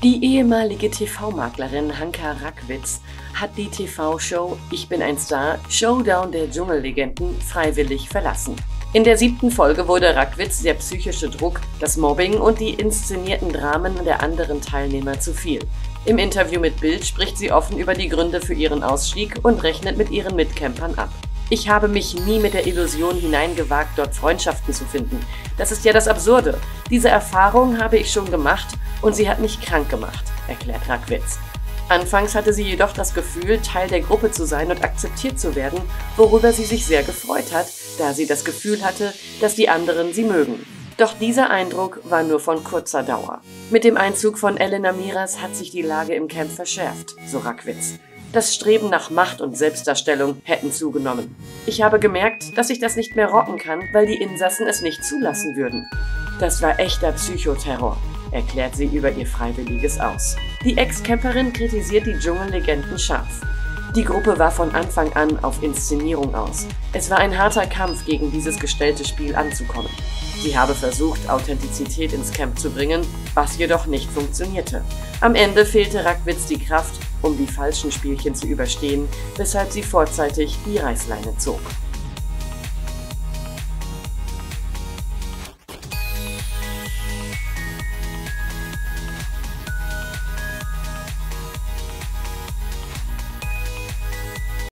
Die ehemalige TV-Maklerin Hanka Rackwitz hat die TV-Show Ich bin ein Star – Showdown der Dschungellegenden freiwillig verlassen. In der 7. Folge wurde Rackwitz der psychische Druck, das Mobbing und die inszenierten Dramen der anderen Teilnehmer zu viel. Im Interview mit Bild spricht sie offen über die Gründe für ihren Ausstieg und rechnet mit ihren Mitcampern ab. Ich habe mich nie mit der Illusion hineingewagt, dort Freundschaften zu finden. Das ist ja das Absurde. Diese Erfahrung habe ich schon gemacht und sie hat mich krank gemacht, erklärt Rackwitz. Anfangs hatte sie jedoch das Gefühl, Teil der Gruppe zu sein und akzeptiert zu werden, worüber sie sich sehr gefreut hat, da sie das Gefühl hatte, dass die anderen sie mögen. Doch dieser Eindruck war nur von kurzer Dauer. Mit dem Einzug von Elena Miras hat sich die Lage im Camp verschärft, so Rackwitz. Das Streben nach Macht und Selbstdarstellung hätten zugenommen. Ich habe gemerkt, dass ich das nicht mehr rocken kann, weil die Insassen es nicht zulassen würden. Das war echter Psychoterror, erklärt sie über ihr freiwilliges Aus. Die Ex-Camperin kritisiert die Dschungellegenden scharf. Die Gruppe war von Anfang an auf Inszenierung aus. Es war ein harter Kampf, gegen dieses gestellte Spiel anzukommen. Sie habe versucht, Authentizität ins Camp zu bringen, was jedoch nicht funktionierte. Am Ende fehlte Rackwitz die Kraft, um die falschen Spielchen zu überstehen, weshalb sie vorzeitig die Reißleine zog.